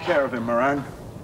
care of him, Moran.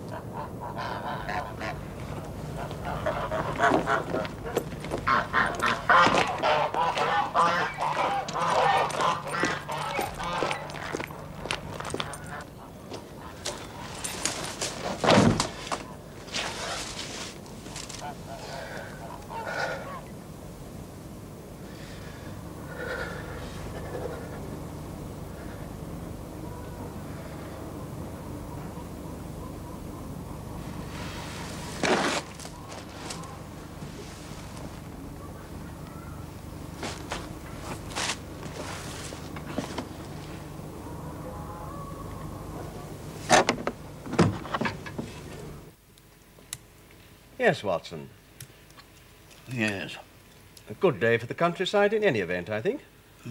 Yes, Watson. Yes. A good day for the countryside in any event, I think.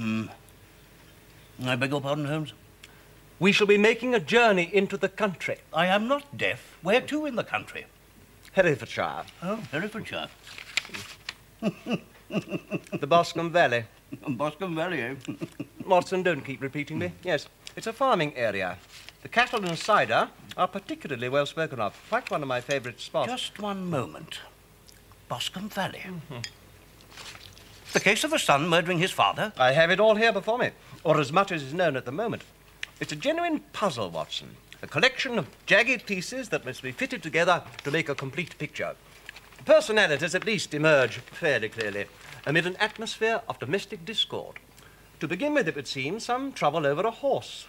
I beg your pardon, Holmes? We shall be making a journey into the country. I am not deaf. Where to in the country? Herefordshire. Oh, Herefordshire. The Boscombe Valley. Boscombe Valley, eh? Watson, don't keep repeating me. Yes, it's a farming area. The cattle and cider are particularly well spoken of. Quite one of my favourite spots. Just one moment. Boscombe Valley. The case of a son murdering his father? I have it all here before me, or as much as is known at the moment. It's a genuine puzzle, Watson. A collection of jagged pieces that must be fitted together to make a complete picture. Personalities at least emerge fairly clearly amid an atmosphere of domestic discord. To begin with, it would seem, some trouble over a horse.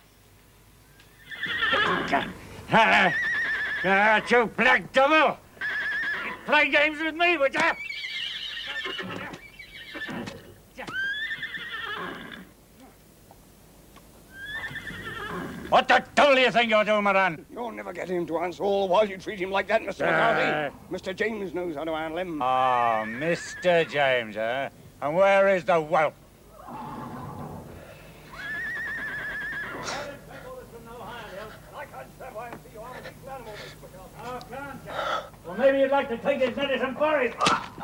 You black devil! You play games with me, would ya? What the devil do you think you're doing, Moran? You'll never get him to answer all while you treat him like that, Mr. McCarthy. Mr. James knows how to handle him. Oh, Mr. James, eh? And where is the whelp? Well, maybe you'd like to take his medicine for it.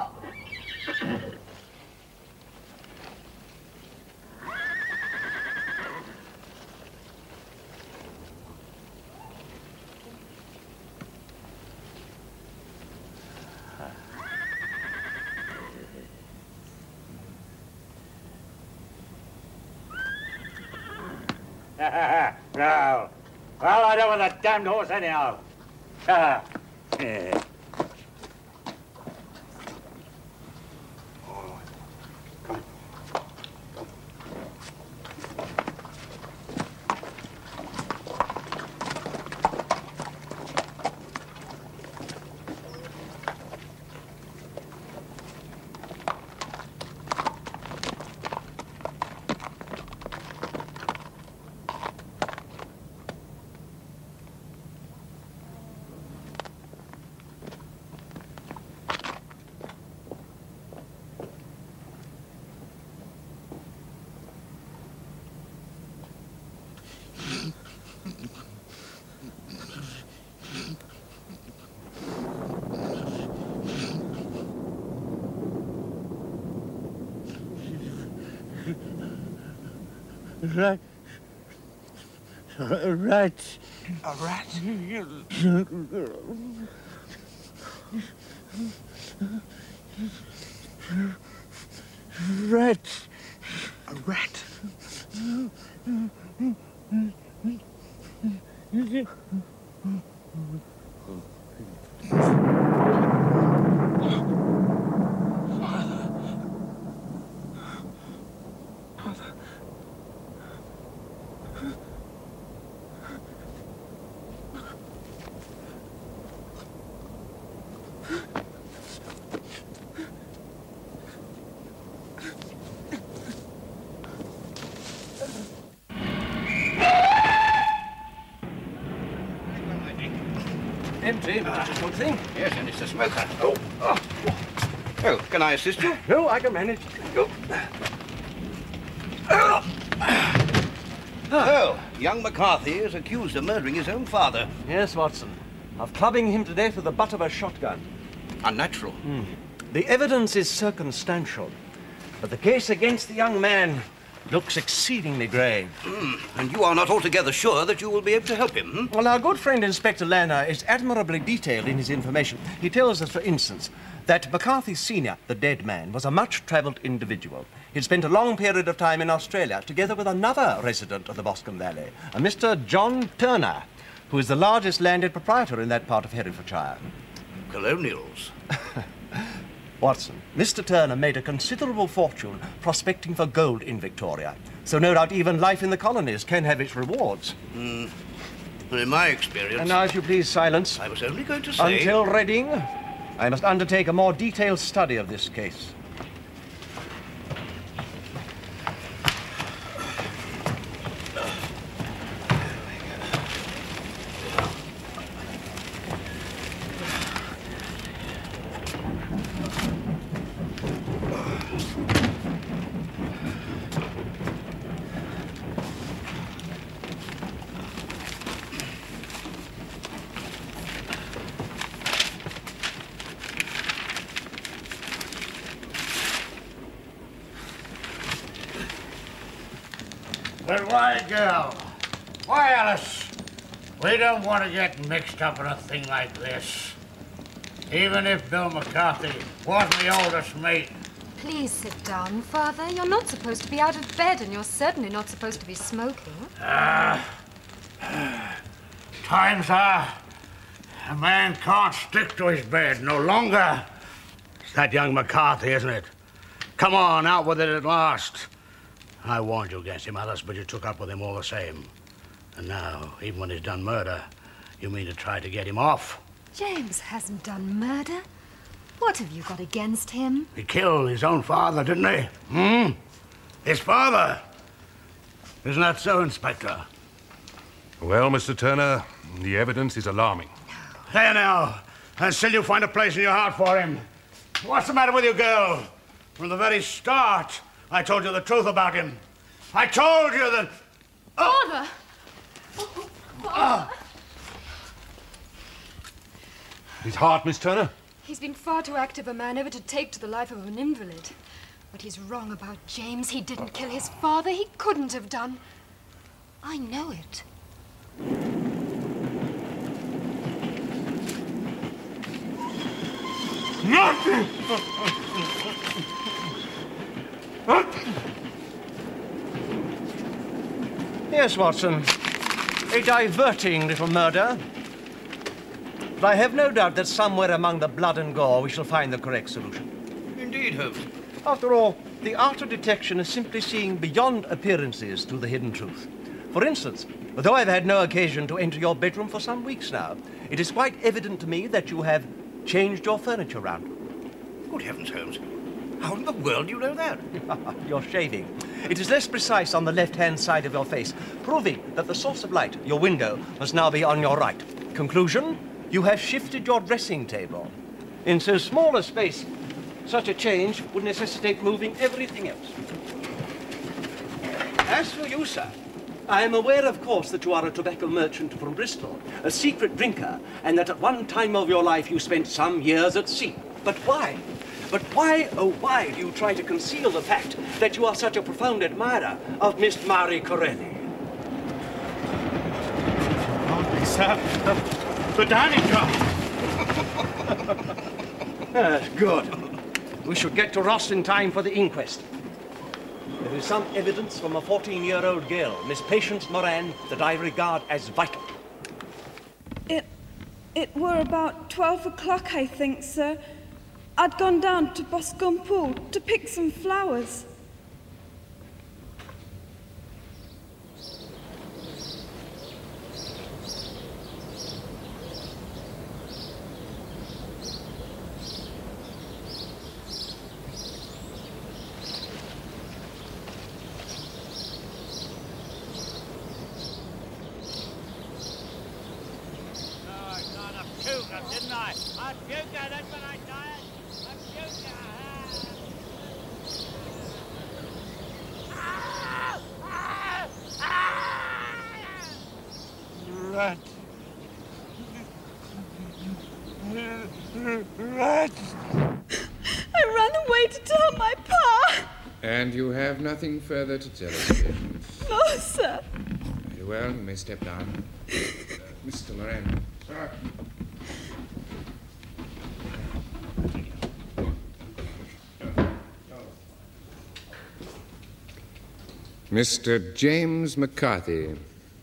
No. Well, I don't want that damned horse anyhow. Right. A rat. A rat? Rat. A rat? Empty, which is a good thing. Yes, and it's a smoker. Oh, can I assist you? No, I can manage. Go. Oh, young McCarthy is accused of murdering his own father. Yes, Watson. Of clubbing him to death with the butt of a shotgun. Unnatural. The evidence is circumstantial, but the case against the young man looks exceedingly grave. And you are not altogether sure that you will be able to help him, Well, our good friend Inspector Lanner is admirably detailed in his information. He tells us, for instance, that McCarthy Sr., the dead man, was a much-travelled individual. He'd spent a long period of time in Australia, together with another resident of the Boscombe Valley, a Mr. John Turner, who is the largest landed proprietor in that part of Herefordshire. Colonials. Watson, Mr. Turner made a considerable fortune prospecting for gold in Victoria, so no doubt even life in the colonies can have its rewards. Well, in my experience... And now, if you please, silence. I was only going to say... Until Reading, I must undertake a more detailed study of this case. But why, girl? Why, Alice? We don't want to get mixed up in a thing like this. Even if Bill McCarthy wasn't the oldest mate. Please sit down, Father. You're not supposed to be out of bed, and you're certainly not supposed to be smoking. Times are a man can't stick to his bed no longer. It's that young McCarthy, isn't it? Come on, out with it at last. I warned you against him, Alice, but you took up with him all the same. And now, even when he's done murder, you mean to try to get him off? James hasn't done murder. What have you got against him? He killed his own father, didn't he? His father. Isn't that so, Inspector? Well, Mr. Turner, the evidence is alarming. There now. Until you find a place in your heart for him. What's the matter with you, girl? From the very start, I told you the truth about him. I told you that... Father! Oh, Father! His heart, Miss Turner? He's been far too active a man ever to take to the life of an invalid. But he's wrong about James. He didn't kill his father. He couldn't have done. I know it. Nothing! Yes, Watson. A diverting little murder. But I have no doubt that somewhere among the blood and gore we shall find the correct solution. Indeed, Holmes. After all, the art of detection is simply seeing beyond appearances to the hidden truth. For instance, though I've had no occasion to enter your bedroom for some weeks now, it is quite evident to me that you have changed your furniture round. Good heavens, Holmes. How in the world do you know that? You're shaving. It is less precise on the left-hand side of your face, proving that the source of light, your window, must now be on your right. Conclusion, you have shifted your dressing table. In so small a space, such a change would necessitate moving everything else. As for you, sir, I am aware, of course, that you are a tobacco merchant from Bristol, a secret drinker, and that at one time of your life you spent some years at sea. But why? But why, oh why, do you try to conceal the fact that you are such a profound admirer of Miss Marie Corelli? Oh, sir. The dining car. Good. We should get to Ross in time for the inquest. There is some evidence from a 14-year-old girl, Miss Patience Moran, that I regard as vital. It were about 12 o'clock, I think, sir. I'd gone down to Boscombe Pool to pick some flowers. Didn't I? I puked at it when I died. I puked Rat. Rat. I ran away to tell my pa. And you have have nothing further to tell us, Patience. No, sir. Very well, you may step down. Mr. Moran. Sir. Mr. James McCarthy.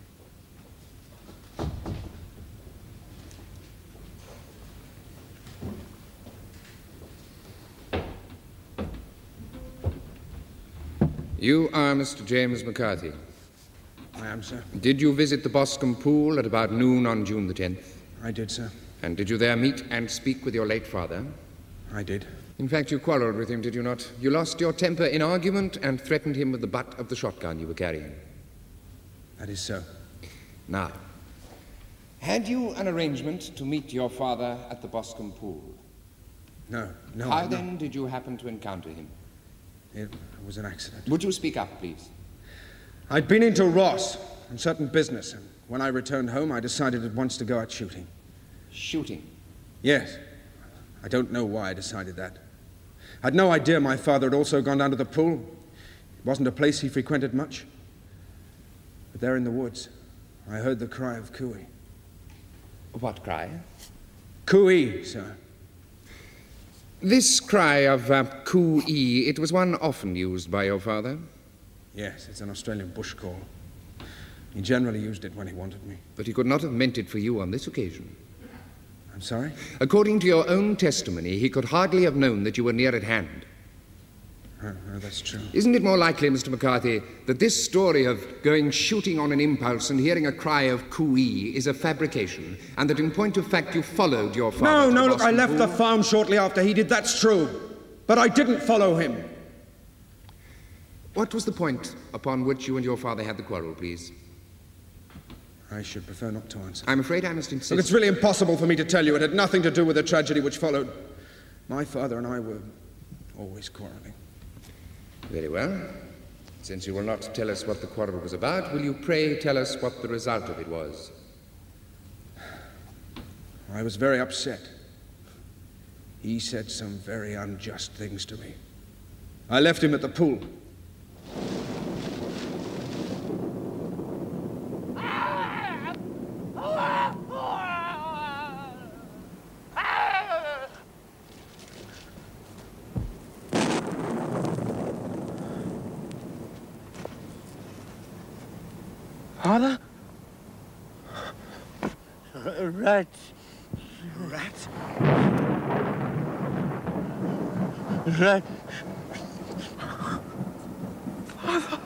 You are Mr. James McCarthy. I am, sir. Did you visit the Boscombe Pool at about noon on June the 10th? I did, sir. And did you there meet and speak with your late father? I did. In fact, you quarreled with him, did you not? You lost your temper in argument and threatened him with the butt of the shotgun you were carrying. That is so. Now, had you an arrangement to meet your father at the Boscombe Pool? No. How then did you happen to encounter him? It was an accident. Would you speak up, please? I'd been into Ross on certain business, and when I returned home, I decided at once to go out shooting. Shooting? Yes. I don't know why I decided that. I'd no idea my father had also gone down to the pool. It wasn't a place he frequented much. But there in the woods, I heard the cry of cooey. What cry? Cooey, sir. This cry of coo-ee, it was one often used by your father? Yes, it's an Australian bush call. He generally used it when he wanted me. But he could not have meant it for you on this occasion. I'm sorry? According to your own testimony, he could hardly have known that you were near at hand. Oh, that's true. Isn't it more likely, Mr. McCarthy, that this story of going shooting on an impulse and hearing a cry of coo-ee is a fabrication, and that in point of fact you followed your father? No, look, I left the farm shortly after he did, that's true. But I didn't follow him. What was the point upon which you and your father had the quarrel, please? I should prefer not to answer. I'm afraid I must insist. Look, it's really impossible for me to tell you. It had nothing to do with the tragedy which followed. My father and I were always quarreling. Very well. Since you will not tell us what the quarrel was about, will you pray tell us what the result of it was? I was very upset. He said some very unjust things to me. I left him at the pool. Father? Rat. Rat? Rat. Father.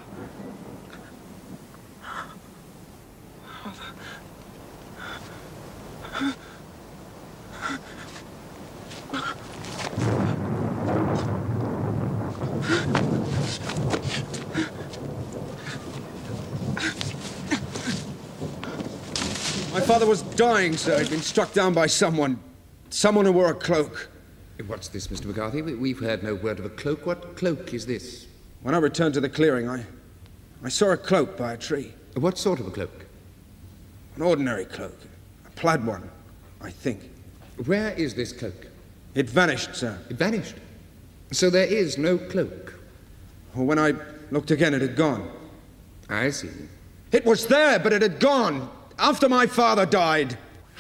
My father was dying, sir. He'd been struck down by someone who wore a cloak. What's this, Mr. McCarthy? We've heard no word of a cloak. What cloak is this? When I returned to the clearing, I saw a cloak by a tree. What sort of a cloak? An ordinary cloak. A plaid one, I think. Where is this cloak? It vanished, sir. It vanished? So there is no cloak? Well, when I looked again, it had gone. I see. It was there, but it had gone. After my father died.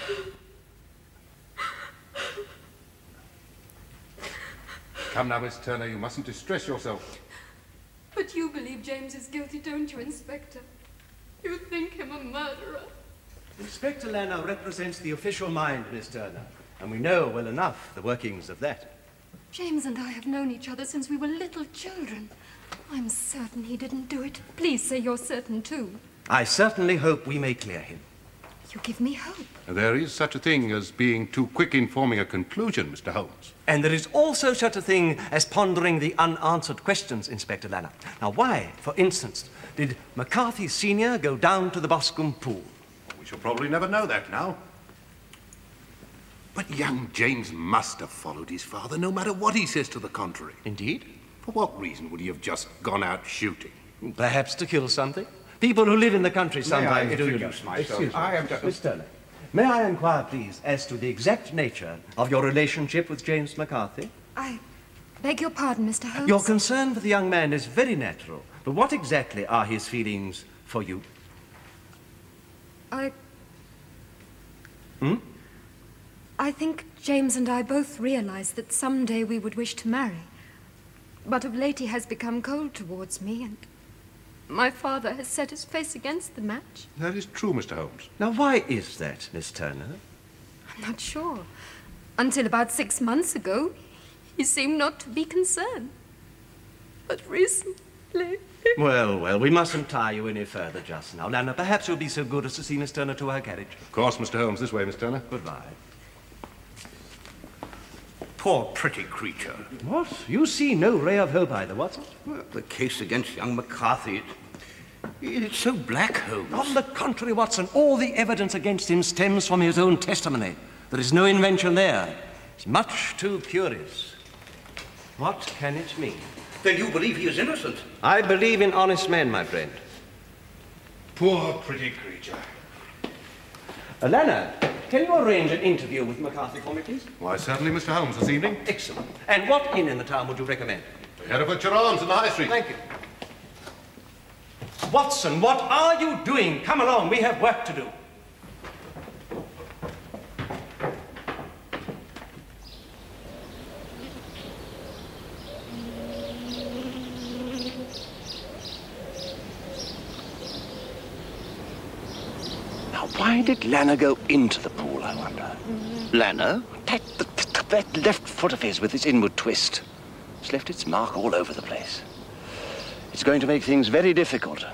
Come now, Miss Turner, you mustn't distress yourself. But you believe James is guilty, don't you, Inspector? You think him a murderer? Inspector Lanner represents the official mind, Miss Turner, and we know well enough the workings of that. James and I have known each other since we were little children. I'm certain he didn't do it. Please say you're certain, too. I certainly hope we may clear him. You give me hope. There is such a thing as being too quick in forming a conclusion, Mr. Holmes. And there is also such a thing as pondering the unanswered questions, Inspector Lanner. Now, why, for instance, did McCarthy Sr. go down to the Boscombe Pool? We shall probably never know that now. But young James must have followed his father, no matter what he says to the contrary. Indeed. For what reason would he have just gone out shooting? Perhaps to kill something. People who live in the country sometimes do. Introduce myself. Excuse me, Miss Turner. May I inquire, please, as to the exact nature of your relationship with James McCarthy? I Beg your pardon, Mr. Holmes? Your concern for the young man is very natural, but what exactly are his feelings for you? I think James and I both realized that someday we would wish to marry. But of late he has become cold towards me, and my father has set his face against the match. That is true, Mr. Holmes. Now, why is that, Miss Turner? I'm not sure. Until about 6 months ago, he seemed not to be concerned. But recently... Well, we mustn't tie you any further just now. Lana, perhaps you'll be so good as to see Miss Turner to her carriage. Of course, Mr. Holmes. This way, Miss Turner. Goodbye. Poor pretty creature. What? You see no ray of hope either, Watson? Well, the case against young McCarthy, it's so black, Holmes. On the contrary, Watson, all the evidence against him stems from his own testimony. There is no invention there. It's much too curious. What can it mean? Then you believe he is innocent? I believe in honest men, my friend. Poor pretty creature. Lana, can you arrange an interview with McCarthy for me, please? Why, certainly, Mr. Holmes, this evening. Excellent. And what inn in the town would you recommend? Hereford Arms in the High Street. Thank you. Watson, what are you doing? Come along, we have work to do. Why did Lana go into the pool, I wonder? Lana? That left foot of his with its inward twist. It's left its mark all over the place. It's going to make things very difficult.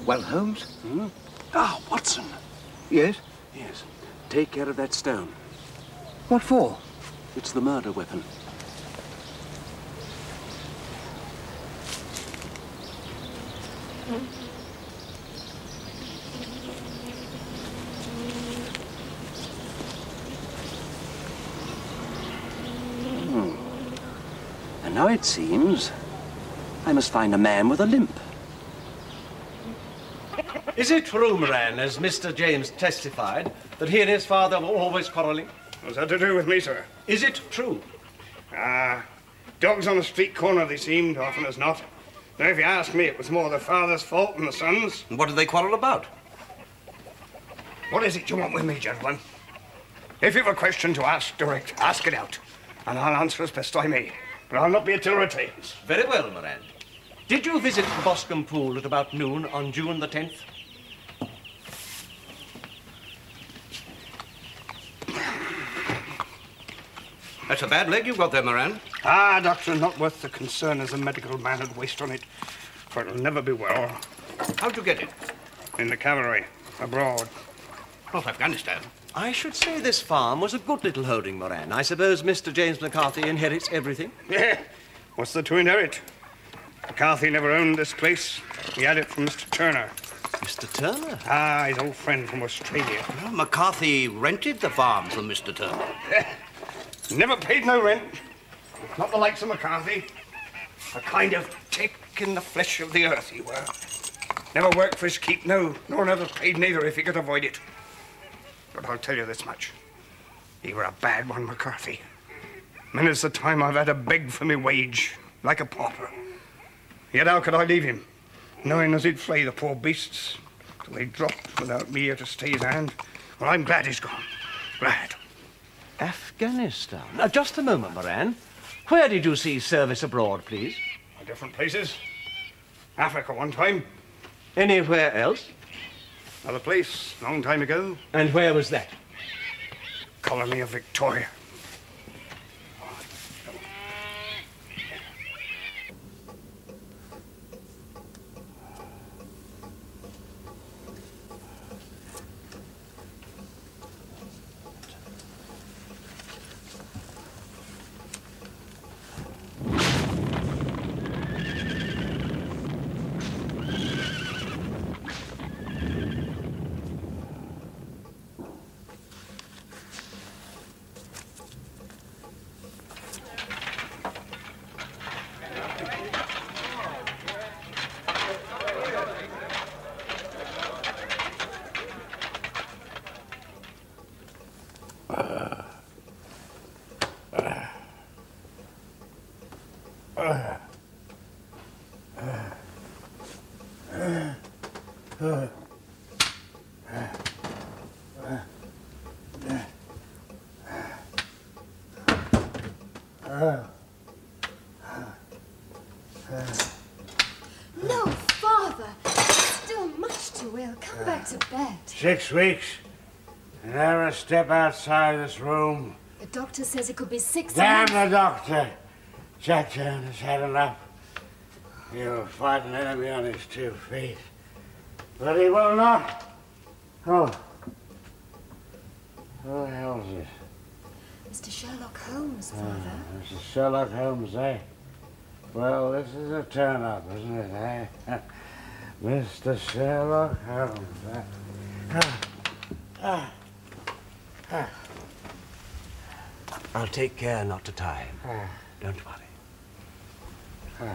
Well, Holmes? Hmm? Ah, Watson. Yes? Yes. Take care of that stone. What for? It's the murder weapon. And now it seems I must find a man with a limp. Is it true, Moran, as Mr. James testified, that he and his father were always quarrelling? What's that to do with me, sir? Is it true? Dogs on a street corner they seemed, often as not. Now, if you ask me, it was more the father's fault than the son's. What did they quarrel about? What is it you want with me, gentlemen? If you've a question to ask direct, ask it out. And I'll answer as best I may. But I'll not be at till tales. Very well, Moran. Did you visit the Boscombe Pool at about noon on June the 10th? That's a bad leg you've got there, Moran. Doctor, not worth the concern as a medical man would waste on it. For it'll never be well. How'd you get it? In the cavalry, abroad. Off Afghanistan. I should say this farm was a good little holding, Moran. I suppose Mr. James McCarthy inherits everything? Yeah. What's there to inherit? McCarthy never owned this place. He had it from Mr. Turner. Mr. Turner? His old friend from Australia. Well, McCarthy rented the farm from Mr. Turner. Never paid no rent. Not the likes of McCarthy. A kind of tick in the flesh of the earth, he were. Never worked for his keep, no, nor never paid neither if he could avoid it. But I'll tell you this much. He were a bad one, McCarthy. Many's the time I've had to beg for me wage, like a pauper. Yet how could I leave him, knowing as he'd flay the poor beasts till they dropped without me here to stay his hand? Well, I'm glad he's gone. Glad. Afghanistan. Now, just a moment, Moran. Where did you see service abroad, please? Different places. Africa one time. Anywhere else? Another place, long time ago. And where was that? Colony of Victoria. No, Father. Still much too ill. Come back to bed. 6 weeks. Never a step outside this room. The doctor says it could be 6 Damn months. the doctor. Jack Turner's had enough. He'll fight an enemy on his 2 feet. But he will not. Oh. Who the hell is it? Mr. Sherlock Holmes, Father. Mr. Sherlock Holmes, eh? Well, this is a turn-up, isn't it, eh? Mr. Sherlock Holmes, eh? I'll take care not to tie him. Don't worry.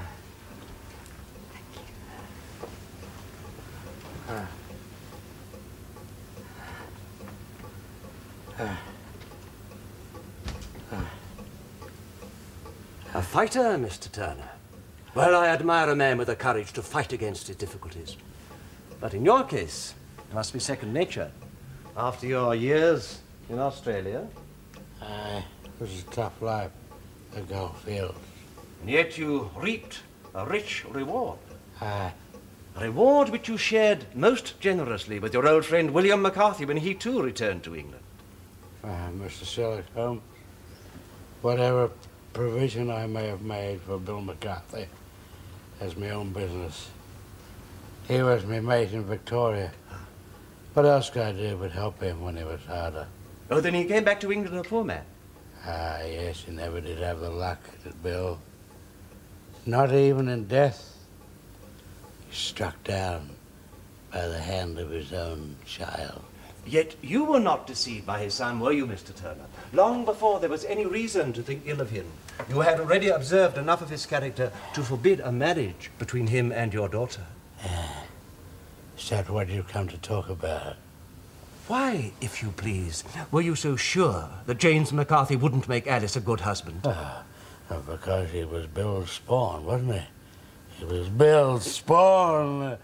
A fighter, Mr. Turner. Well, I admire a man with the courage to fight against his difficulties. But in your case, it must be second nature. After your years in Australia. It was a tough life, the Gulf fields. And yet you reaped a rich reward. A reward which you shared most generously with your old friend William McCarthy when he too returned to England. Mr. Sherlock Holmes, whatever provision I may have made for Bill McCarthy as my own business, He was my mate in Victoria. What else could I do but help him when he was harder? Oh, then he came back to England a poor man. Ah, yes, he never did have the luck, did Bill. Not even in death. He struck down by the hand of his own child. Yet you were not deceived by his son, were you, Mr. Turner? Long before there was any reason to think ill of him, you had already observed enough of his character to forbid a marriage between him and your daughter. Is that what you come to talk about? Why, if you please, were you so sure that James McCarthy wouldn't make Alice a good husband? Because he was Bill's spawn, wasn't he? He was Bill's spawn.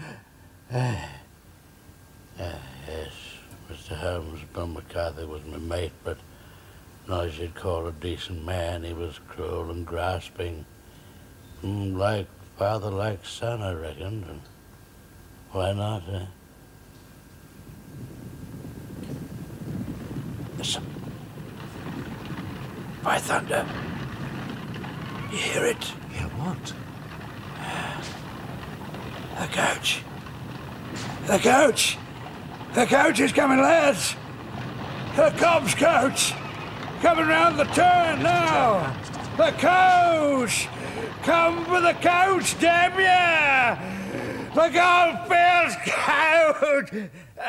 Yes, Mr. Holmes, Bill McCarthy was my mate, but not as you'd call a decent man. He was cruel and grasping. Like father, like son, I reckoned. And why not, eh? Listen. By thunder. You hear it? Hear what? The coach. The coach! The coach is coming, lads! The cob's coach! Coming round the turn now! The coach! Come for the coach, damn ya! The Goldfields coach!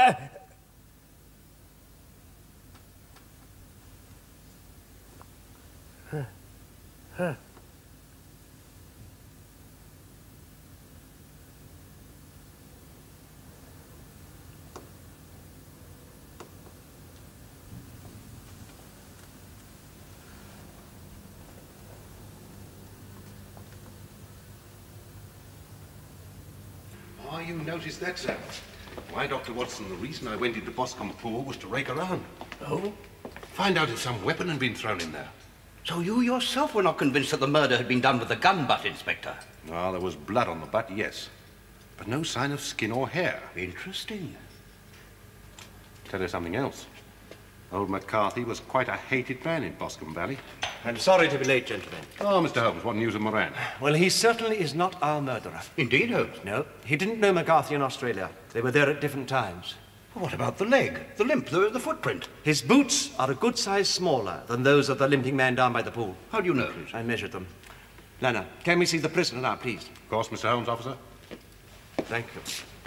Oh, you noticed that, sir? Why, Dr. Watson, the reason I went into Boscombe Pool was to rake around. Oh? Find out if some weapon had been thrown in there. So you yourself were not convinced that the murder had been done with a gun butt, Inspector? Well, there was blood on the butt, yes. But no sign of skin or hair. Interesting. Tell you something else. Old McCarthy was quite a hated man in Boscombe Valley. I'm sorry to be late, gentlemen. Oh, Mr. Holmes, what news of Moran? Well, he certainly is not our murderer. Indeed, Holmes? No, he didn't know McCarthy in Australia. They were there at different times. What about the leg, the limp, the footprint? His boots are a good size smaller than those of the limping man down by the pool. How do you know? I measured them. Lana, can we see the prisoner now, please? Of course, Mr. Holmes, officer. Thank you.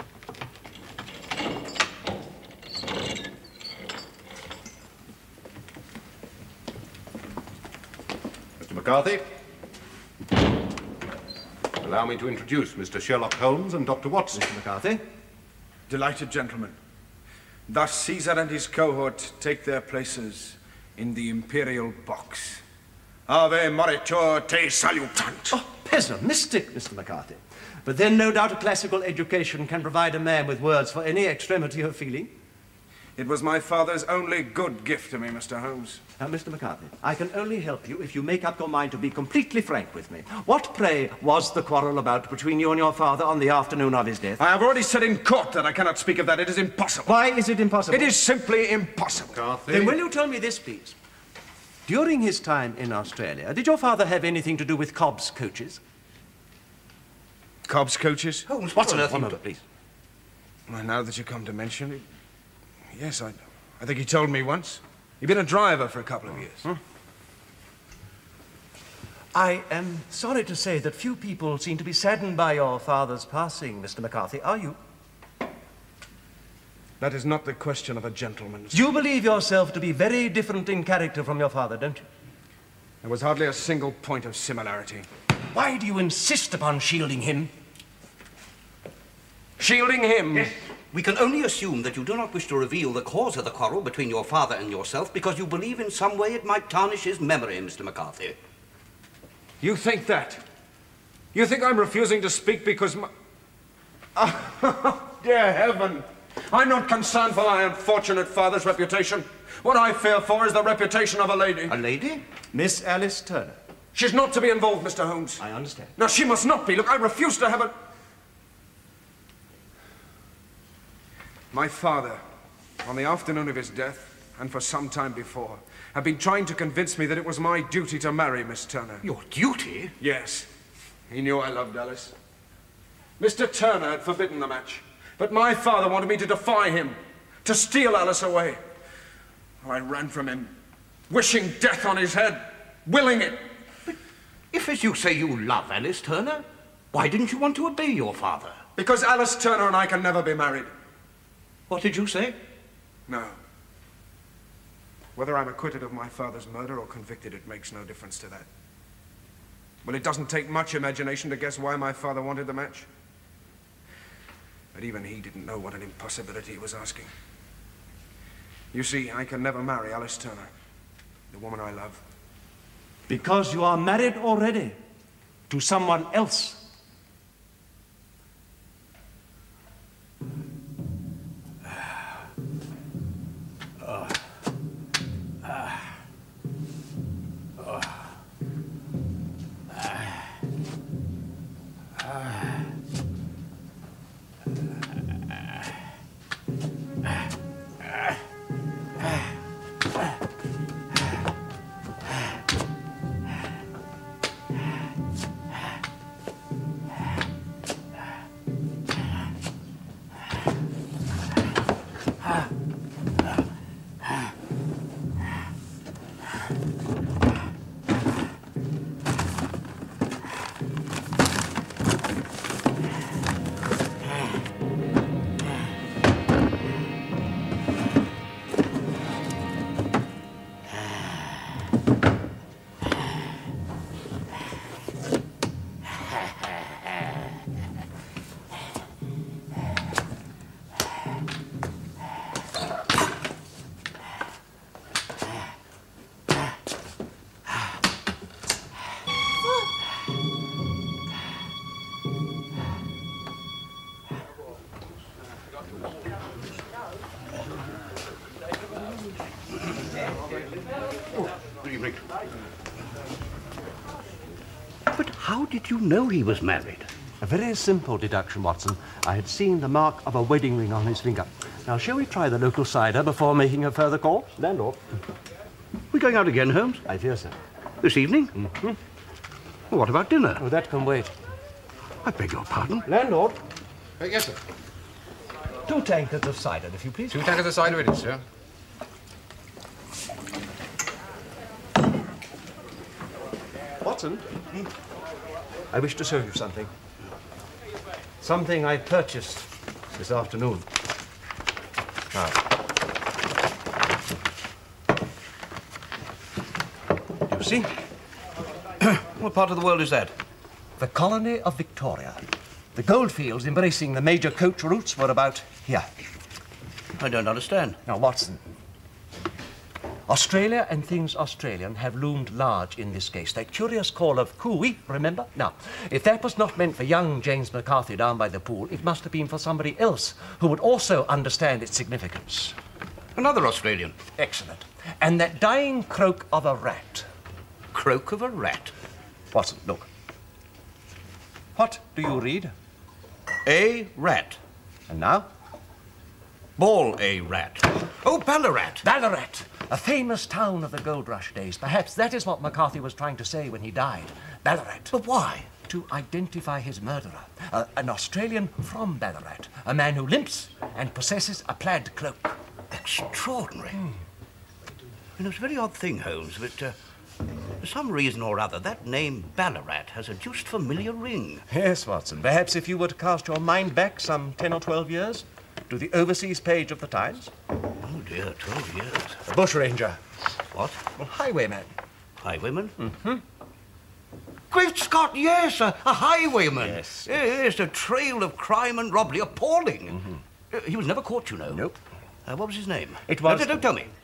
Mr. McCarthy. Allow me to introduce Mr. Sherlock Holmes and Dr. Watson. Mr. McCarthy. Delighted gentlemen. Thus Caesar and his cohort take their places in the imperial box. Ave moritur te salutant. Oh, pessimistic, Mr. McCarthy. But then no doubt a classical education can provide a man with words for any extremity of feeling. It was my father's only good gift to me, Mr. Holmes. Now, Mr. McCarthy, I can only help you if you make up your mind to be completely frank with me. What, pray, was the quarrel about between you and your father on the afternoon of his death? I have already said in court that I cannot speak of that. It is impossible. Why is it impossible? It is simply impossible. McCarthy. Then will you tell me this, please? During his time in Australia, did your father have anything to do with Cobb's coaches? Cobb's coaches? Holmes, what on earth? One moment, please. Well, now that you come to mention it, yes, I think he told me once. He'd been a driver for a couple of years. I am sorry to say that few people seem to be saddened by your father's passing, Mr. McCarthy. Are you? That is not the question of a gentleman. You believe yourself to be very different in character from your father, don't you? There was hardly a single point of similarity. Why do you insist upon shielding him? Shielding him? Yes. We can only assume that you do not wish to reveal the cause of the quarrel between your father and yourself because you believe in some way it might tarnish his memory, Mr. McCarthy. You think that? You think I'm refusing to speak because my... Oh, dear heaven! I'm not concerned for my unfortunate father's reputation. What I fear for is the reputation of a lady. A lady? Miss Alice Turner. She's not to be involved, Mr. Holmes. I understand. No, she must not be. Look, I refuse to have a... My father, on the afternoon of his death, and for some time before, had been trying to convince me that it was my duty to marry Miss Turner. Your duty? Yes. He knew I loved Alice. Mr. Turner had forbidden the match, but my father wanted me to defy him, to steal Alice away. I ran from him, wishing death on his head, willing it. But if, as you say, you love Alice Turner, why didn't you want to obey your father? Because Alice Turner and I can never be married. What did you say? No. Whether I'm acquitted of my father's murder or convicted, it makes no difference to that. Well, it doesn't take much imagination to guess why my father wanted the match. But even he didn't know what an impossibility he was asking. You see, I can never marry Alice Turner, the woman I love. Because you are married already to someone else. But how did you know he was married? A very simple deduction, Watson. I had seen the mark of a wedding ring on his finger. Now, shall we try the local cider before making a further call? Landlord. We're going out again, Holmes? I fear so. This evening? Mm-hmm. Well, what about dinner? Oh, that can wait. I beg your pardon? Landlord. Yes, sir. 2 tankards of cider, if you please. 2 tankards of cider it is, sir. Watson, I wish to show you something. Something I purchased this afternoon. Now. You see? What part of the world is that? The colony of Victoria. The goldfields embracing the major coach routes were about here. I don't understand. Now, Watson, Australia and things Australian have loomed large in this case. That curious call of cooey, remember? Now, if that was not meant for young James McCarthy down by the pool, it must have been for somebody else who would also understand its significance. Another Australian. Excellent. And that dying croak of a rat. Croak of a rat? Watson, look. What do you read? A rat. And now? Ball a rat. Oh, Ballarat. Ballarat, a famous town of the gold rush days. Perhaps that is what McCarthy was trying to say when he died. Ballarat. But why? To identify his murderer. An Australian from Ballarat. A man who limps and possesses a plaid cloak. Extraordinary. You know, it's a very odd thing, Holmes, but for some reason or other, that name Ballarat has a deuced familiar ring. Yes, Watson. Perhaps if you were to cast your mind back some 10 or 12 years to the overseas page of the Times. Oh, dear, 12 years. A bushranger. What? Well, highwayman. Highwayman? Mm-hmm. Great Scott, yes, a highwayman. Yes. Yes, a trail of crime and robbery, appalling. Mm-hmm. He was never caught, you know. Nope. What was his name? It was... No, don't tell me.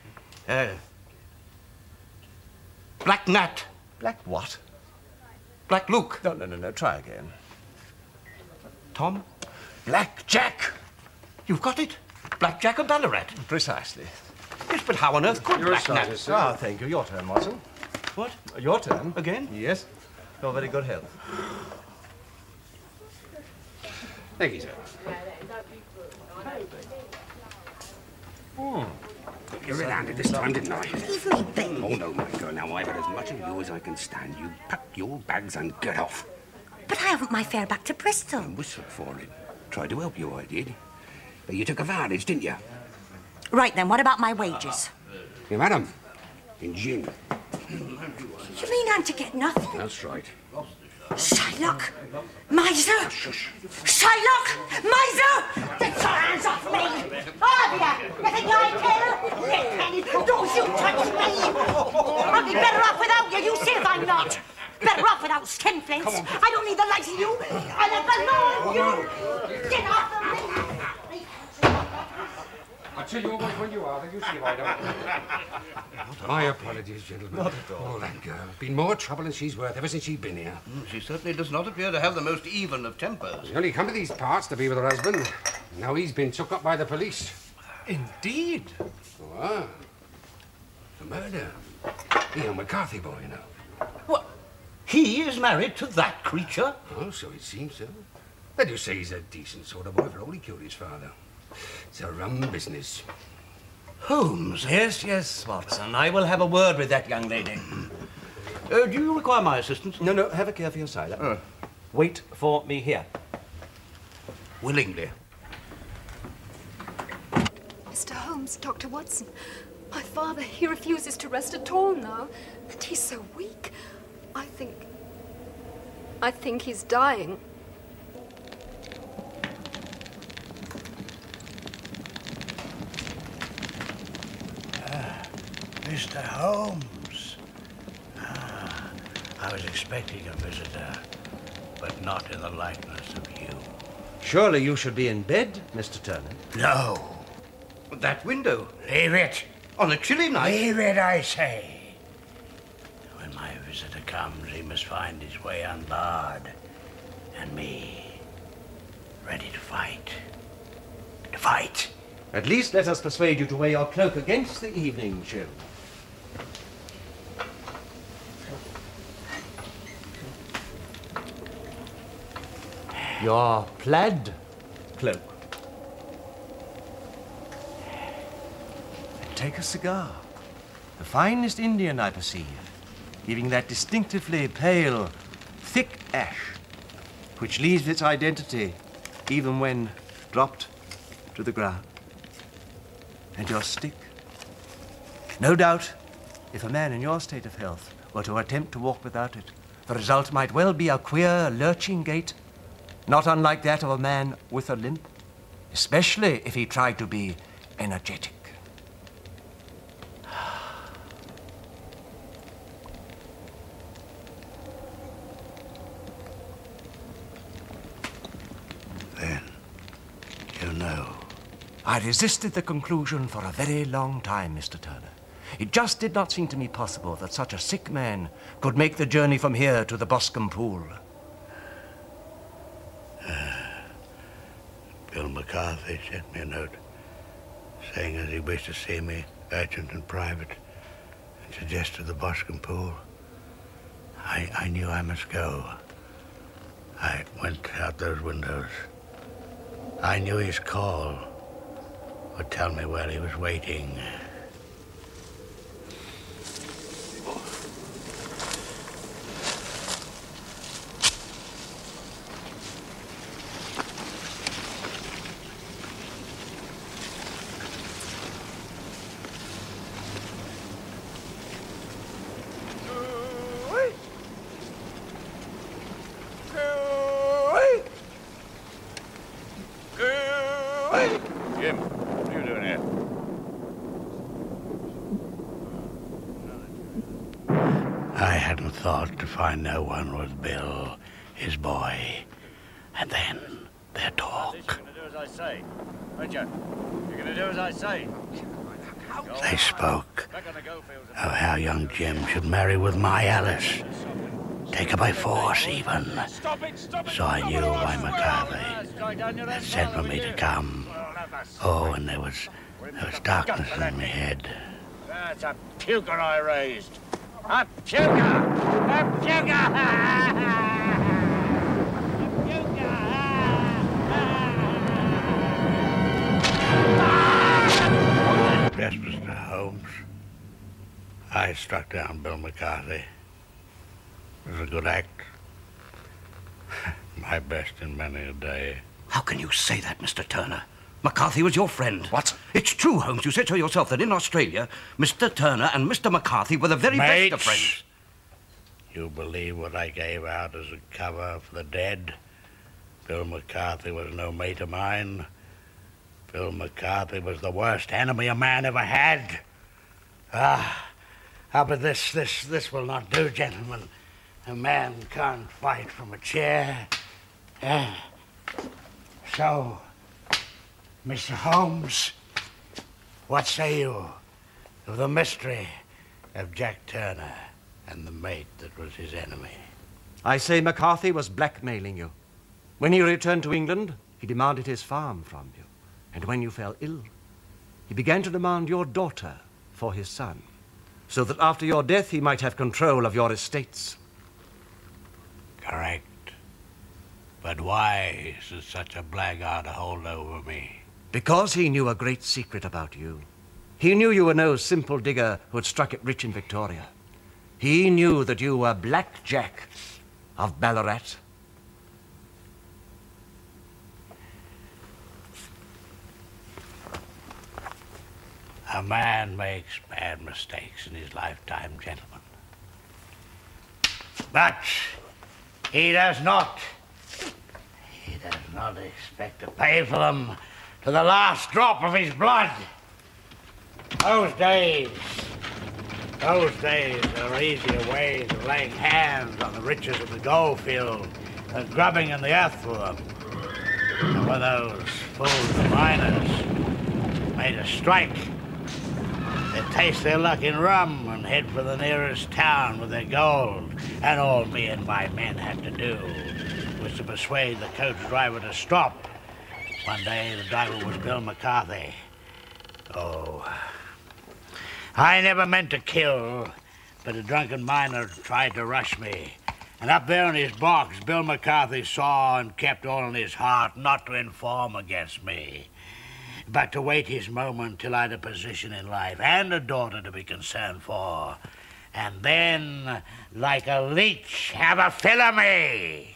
Black Nat. Black what? Black Luke. No. Try again. Tom? Black Jack. You've got it. Black Jack of Ballarat. Precisely. Yes, but how on earth could Black Nat... Ah, thank you. Your turn, Watson. What? Your turn. Again? Yes. Your very good health. Thank you, sir. You red-handed this time, didn't I? Oh, no, my girl. Now, I've had as much of you as I can stand. You pack your bags and get off. But I haven't my fare back to Bristol. I whistled for it. Tried to help you, I did. But you took advantage, didn't you? Right then, what about my wages? You had 'em. In gin. You mean I'm to get nothing? That's right. Shylock! Miser! Shylock! Miser! Get your hands off me! Have ya? You think I care? Penny, don't you touch me! I'll be better off without you, you see if I'm not! Better off without skinflints! I don't need the likes of you! I let alone you! Get off of me! I'll tell you always when you are, then you see if I don't. My apologies, gentlemen. Not at all. Oh, that girl. Been more trouble than she's worth ever since she's been here. She certainly does not appear to have the most even of tempers. She only come to these parts to be with her husband. Now he's been took up by the police. Indeed. Oh, ah. The murder. Ian McCarthy boy, you know. What? He is married to that creature? Oh, so it seems so. They do say he's a decent sort of boy, for all he killed his father. It's a rum business. Holmes? Yes, Watson. I will have a word with that young lady. Do you require my assistance? No, have a care for your cider. Wait for me here. Willingly. Mr. Holmes, Dr. Watson, my father, he refuses to rest at all now. And he's so weak. I think he's dying. Mr. Holmes. I was expecting a visitor, but not in the likeness of you. Surely you should be in bed, Mr. Turner. No. That window. Leave it. On a chilly night. Leave it, I say. When my visitor comes, he must find his way unbarred. And me, ready to fight. To fight. At least let us persuade you to wear your cloak against the evening chill. Your plaid cloak. And take a cigar. The finest Indian, I perceive, giving that distinctively pale, thick ash, which leaves its identity even when dropped to the ground. And your stick. No doubt, if a man in your state of health were to attempt to walk without it, the result might well be a queer, lurching gait, not unlike that of a man with a limp, especially if he tried to be energetic. Then, you know. I resisted the conclusion for a very long time, Mr. Turner. It just did not seem to me possible that such a sick man could make the journey from here to the Boscombe Pool. Bill McCarthy sent me a note saying that he wished to see me urgent and private and suggested the Boscombe Pool. I knew I must go. I went out those windows. I knew his call would tell me where he was waiting. Jim, what are you doing here? I hadn't thought to find no one with Bill, his boy, and then their talk. You're going to do as I say, aren't you? You're going to do as I say. They spoke of how young Jim should marry with my Alice. Take her by force, even. So I knew why McCarthy had sent for me to come. Oh, and there was darkness in my head. That's a puker I raised. A puker! A puker! Yes, Mr. Holmes. I struck down Bill McCarthy. It was a good act. My best in many a day. How can you say that, Mr. Turner? McCarthy was your friend. What? It's true, Holmes. You said so yourself that in Australia, Mr. Turner and Mr. McCarthy were the very Mates, best of friends. You believe what I gave out as a cover for the dead? Bill McCarthy was no mate of mine. Bill McCarthy was the worst enemy a man ever had. But this will not do, gentlemen. A man can't fight from a chair. So, Mr. Holmes, what say you of the mystery of Jack Turner and the mate that was his enemy? I say McCarthy was blackmailing you. When he returned to England, he demanded his farm from you. And when you fell ill, he began to demand your daughter for his son, so that after your death he might have control of your estates. Correct. But why should such a blackguard hold over me? Because he knew a great secret about you. He knew you were no simple digger who had struck it rich in Victoria. He knew that you were Black Jack of Ballarat. A man makes bad mistakes in his lifetime, gentlemen. But he does not expect to pay for them to the last drop of his blood. Those days are easier ways of laying hands on the riches of the goldfield than grubbing in the earth for them. And when those fools miners made a strike, they taste their luck in rum and head for the nearest town with their gold. And all me and my men had to do was to persuade the coach driver to stop. One day the driver was Bill McCarthy. Oh, I never meant to kill, but a drunken miner tried to rush me. And up there in his box, Bill McCarthy saw and kept all in his heart not to inform against me, but to wait his moment till I had a position in life and a daughter to be concerned for. And then, like a leech, have a fill of me.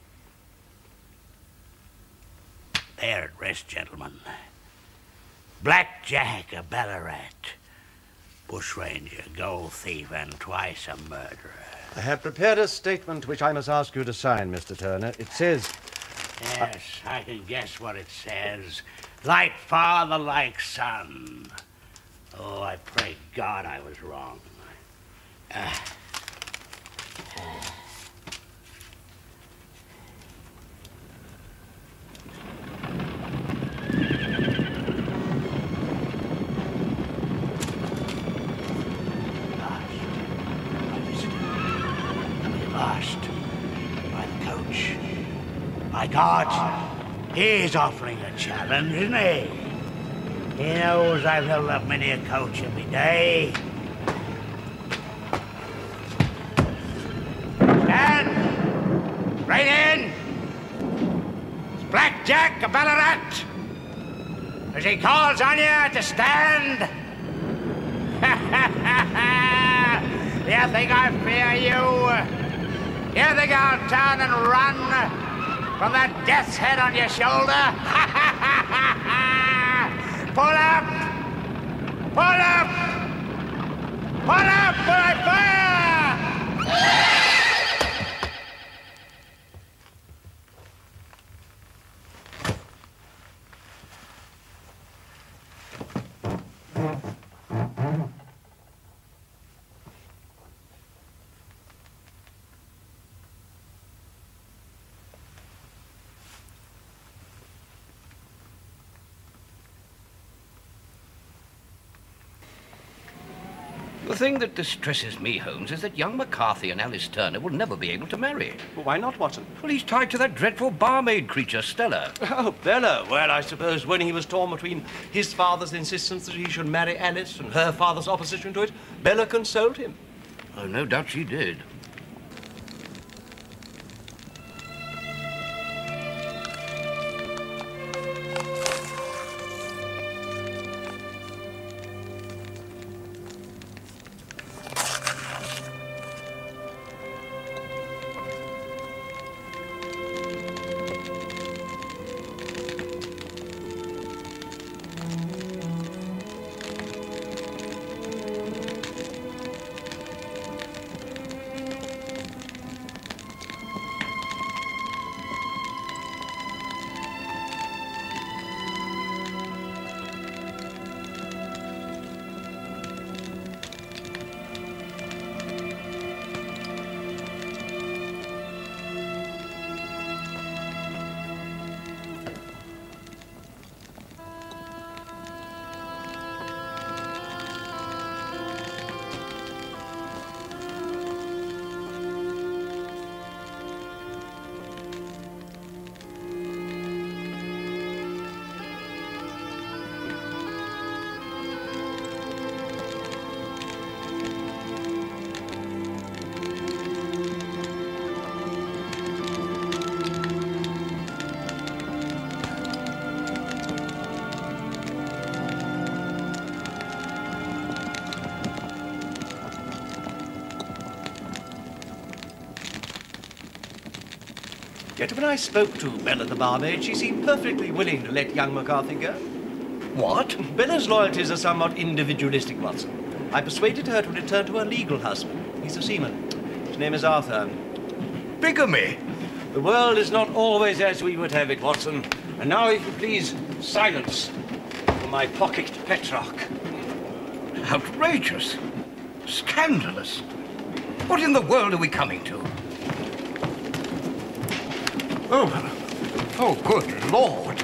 There at rest, gentlemen. Black Jack of Ballarat, bushranger, gold thief, and twice a murderer. I have prepared a statement which I must ask you to sign, Mr. Turner. It says... Yes, I can guess what it says. Like father, like son. Oh, I pray God I was wrong. Lost by the coach. My God, he's offering a challenge, isn't he? He knows I've held up many a coach every day. Stand! Right in! It's Black Jack of Ballarat. As he calls on you to stand. You think I fear you? You think I'll turn and run from that death's head on your shoulder? Pull up! Pull up! Pull up or I fire! The thing that distresses me, Holmes, is that young McCarthy and Alice Turner will never be able to marry. Well, why not, Watson? Well, he's tied to that dreadful barmaid creature, Stella. Oh, Bella. Well, I suppose when he was torn between his father's insistence that he should marry Alice and her father's opposition to it, Bella consoled him. Oh, no doubt she did. Yet when I spoke to Bella the barmaid, she seemed perfectly willing to let young McCarthy go. What? Bella's loyalties are somewhat individualistic, Watson. I persuaded her to return to her legal husband. He's a seaman. His name is Arthur. Bigamy? The world is not always as we would have it, Watson. And now, if you please, silence for my pocket Petrock. Outrageous. Scandalous. What in the world are we coming to? Oh, good Lord.